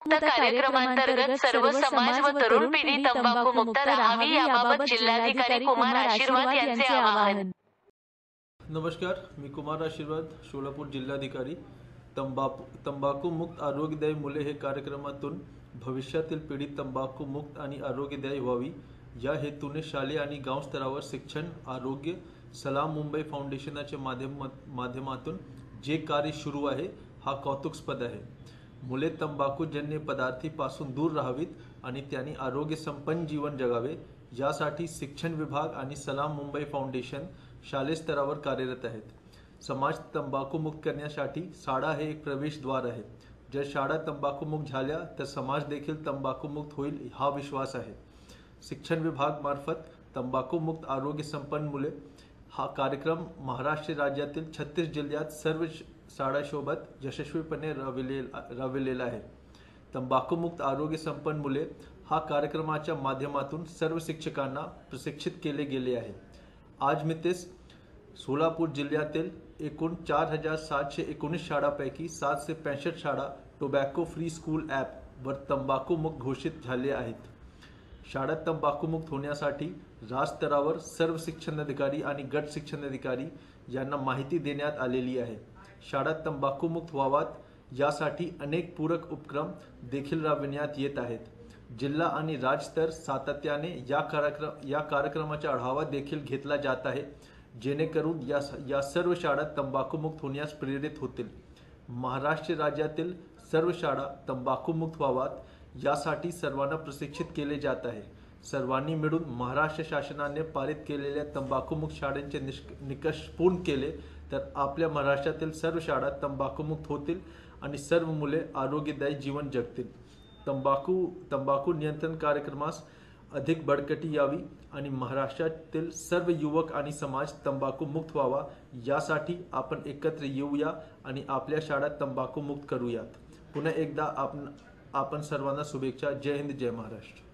तंबाखूमुक्त कार्यक्रमांतर्गत सर्व समाज व तरुण पिढी तंबाखूमुक्त राहावी याबाबत जिल्हाधिकारी कुमार आशीर्वाद यांचे आवाहन। नमस्कार, मी कुमार आशीर्वाद, सोलापूर जिल्हाधिकारी। तंबाखू मुक्त आरोग्यदायी मुले हे कार्यक्रमातून भविष्यातील पिढी तंबाखू मुक्त आणि आरोग्यदायी व्हावी या हेतूने शालेय आणि गाव स्तरावर शिक्षण आरोग्य सलाम मुंबई फाउंडेशनच्या माध्यमातून जे कार्य सुरू आहे हा कौतुकास्पद आहे। मुले तंबाखूजन्य पदार्थांपासून दूर राहावीत आणि त्यांनी आरोग्य संपन्न जीवन जगावे यासाठी शिक्षण विभाग आणि सलाम मुंबई फाउंडेशन शालेय स्तरावर कार्यरत आहेत। समाज तंबाखू मुक्त करण्यासाठी शाळा हे एक प्रवेशद्वार आहे। जर शाळा तंबाखू मुक्त झाल्या तर समाज देखील तंबाखू मुक्त होईल हा विश्वास आहे। शिक्षण विभाग मार्फत तंबाखू मुक्त आरोग्य संपन्न मुले हा कार्यक्रम महाराष्ट्र राज्यातील 36 जिल्ह्यात सर्व शाळांसोबत यशस्वीपणे राबविलेला आहे। तंबाखू मुक्त आरोग्य संपन्न मुले हा कार्यक्रमाच्या माध्यमातून सर्व शिक्षकांना प्रशिक्षित केले गेले आहे। आज मितीस सोलापूर जिल्ह्यातील एकूण 4719 शाळांपैकी 765 शाळा टोबॅको फ्री स्कूल ॲप वर तंबाखू मुक्त घोषित झाले आहेत। शाळा तंबाखू मुक्त होण्यासाठी राज्यस्तरावर सर्व शिक्षणाधिकारी आणि गट शिक्षणाधिकारी यांना माहिती देण्यात आलेली आहे। शाळा तंबाखू मुक्त व्हाव्यात यासाठी अनेक पूरक उपक्रम देखील राबविण्यात येत आहेत। जिल्हा आणि राज्यस्तर सातत्याने या कार्यक्रमाचा आढावा देखील घेतला जात आहे, जेणेकरून या सर्व शाळा तंबाखू मुक्त होण्यास प्रेरित होतील। महाराष्ट्र राज्यातील सर्व शाळा तंबाखू मुक्त व्हाव्यात यासाठी सर्वांना प्रशिक्षित केले जात आहे। सर्वांनी मिळून महाराष्ट्र शासनाने पारित केलेल्या तंबाखू मुक्त शाळांचे निकष पूर्ण केले तर आपल्या महाराष्ट्रातील सर्व शाळा तंबाखू मुक्त होतील आणि सर्व मुले आरोग्यदायी जीवन जगतील। तंबाखू नियंत्रण कार्यक्रमास अधिक बळकटी यावी आणि महाराष्ट्रातील सर्व युवक आणि समाज तंबाखू मुक्त व्हावा यासाठी आपण एकत्र येऊया आणि आपल्या शाळा तंबाखू मुक्त करूयात। पुन्हा एकदा आपण सर्वांना शुभेच्छा। जय हिंद, जय महाराष्ट्र।